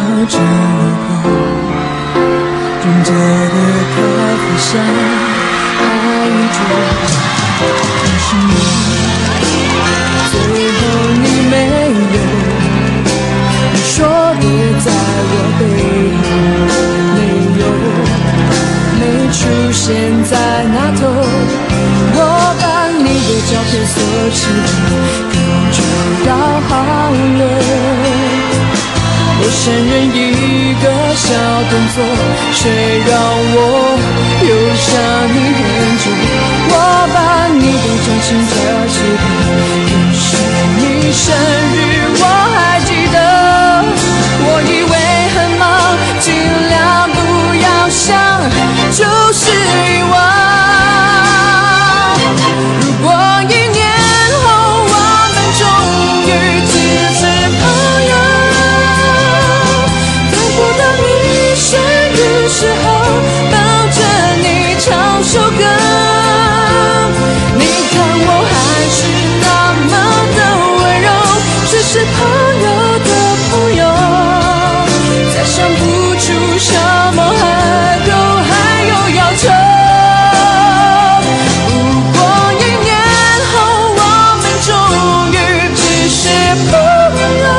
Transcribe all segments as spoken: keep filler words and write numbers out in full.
着以后，融着的咖啡香还着。但是我最后你没有，你说别在我背后，没有，没出现在那头。我把你的照片锁起来，可能就要好了。我承认一个小动作，却让我又想你很久。我把你的钟情这几个，可是你生日我还记得。我以为很忙，尽量不要想，就是遗忘。如果一年后我们终于只是朋友，生日时候抱着你唱首歌，你看我还是那么的温柔，只是朋友的朋友，再想不出什么还都还有要求。如果一年后我们终于只是朋友，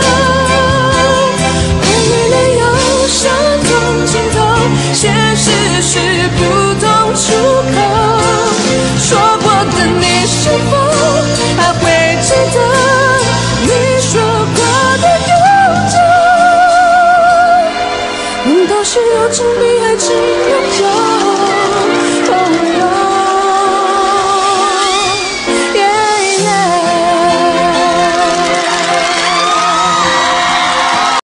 我们没有相同尽头，现实是不同出口。说过的你是否还会记得你说过的永久？难道是有情比爱情永久？